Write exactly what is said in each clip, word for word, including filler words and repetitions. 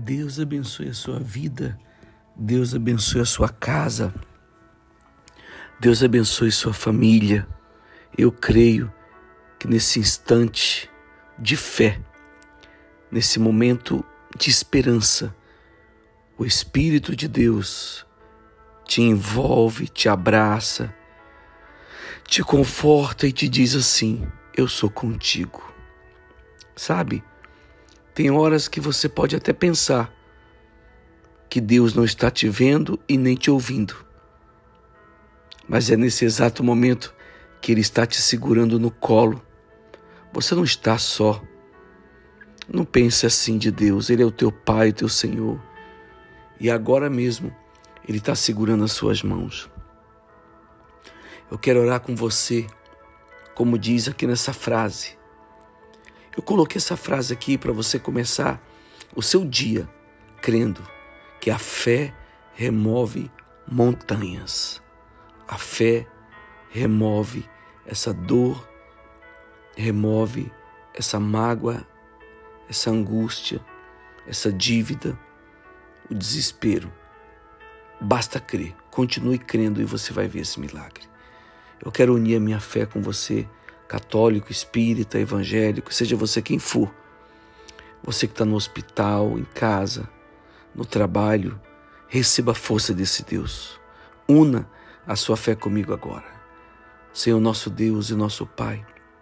Deus abençoe a sua vida, Deus abençoe a sua casa, Deus abençoe sua família. Eu creio que nesse instante de fé, nesse momento de esperança, o Espírito de Deus te envolve, te abraça, te conforta e te diz assim: eu sou contigo. Sabe, tem horas que você pode até pensar que Deus não está te vendo e nem te ouvindo, mas é nesse exato momento que Ele está te segurando no colo. Você não está só. Não pense assim de Deus. Ele é o teu Pai, o teu Senhor. E agora mesmo Ele está segurando as suas mãos. Eu quero orar com você, como diz aqui nessa frase. Eu coloquei essa frase aqui para você começar o seu dia crendo que a fé remove montanhas. A fé remove essa dor, remove essa mágoa, essa angústia, essa dívida, o desespero. Basta crer, continue crendo e você vai ver esse milagre. Eu quero unir a minha fé com você, católico, espírita, evangélico, seja você quem for. Você que está no hospital, em casa, no trabalho, receba a força desse Deus. Una a sua fé comigo agora. Senhor nosso Deus e nosso Pai,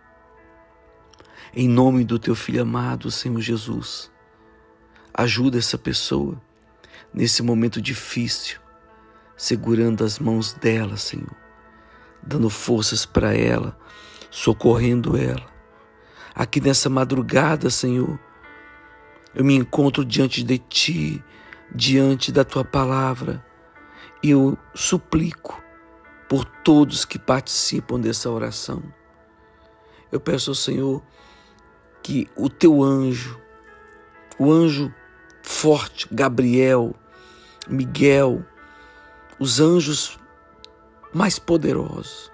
em nome do Teu Filho amado, Senhor Jesus, ajuda essa pessoa nesse momento difícil, segurando as mãos dela, Senhor, dando forças para ela, socorrendo ela. Aqui nessa madrugada, Senhor, eu me encontro diante de Ti, diante da Tua palavra, e eu suplico por todos que participam dessa oração. Eu peço ao Senhor que o Teu anjo, o anjo forte, Gabriel, Miguel, os anjos mais poderosos,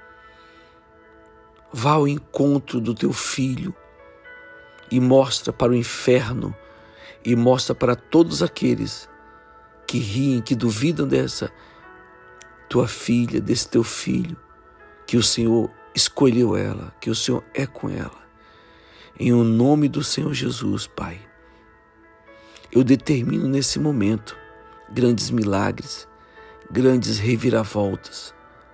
vá ao encontro do Teu Filho e mostra para o inferno e mostra para todos aqueles que riem, que duvidam dessa Tua filha, desse Teu filho, que o Senhor escolheu ela, que o Senhor é com ela. Em o nome do Senhor Jesus, Pai, eu determino nesse momento grandes milagres, grandes reviravoltas,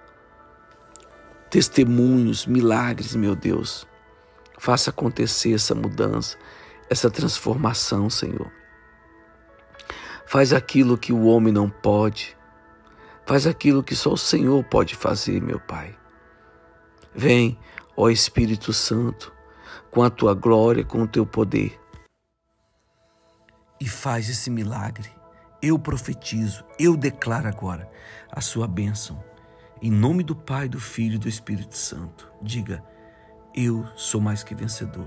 testemunhos, milagres, meu Deus. Faça acontecer essa mudança, essa transformação, Senhor. Faz aquilo que o homem não pode. Faz aquilo que só o Senhor pode fazer, meu Pai. Vem, ó Espírito Santo, com a Tua glória, com o Teu poder. E faz esse milagre. Eu profetizo, eu declaro agora a Sua bênção. Em nome do Pai, do Filho e do Espírito Santo. Diga: eu sou mais que vencedor.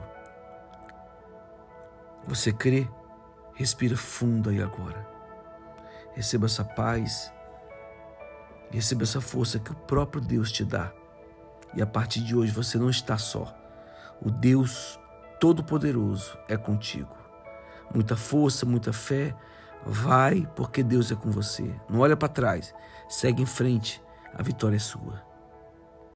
Você crê? Respira fundo aí agora. Receba essa paz. Receba essa força que o próprio Deus te dá. E a partir de hoje você não está só. O Deus Todo-Poderoso é contigo. Muita força, muita fé. Vai, porque Deus é com você. Não olha para trás. Segue em frente. A vitória é sua.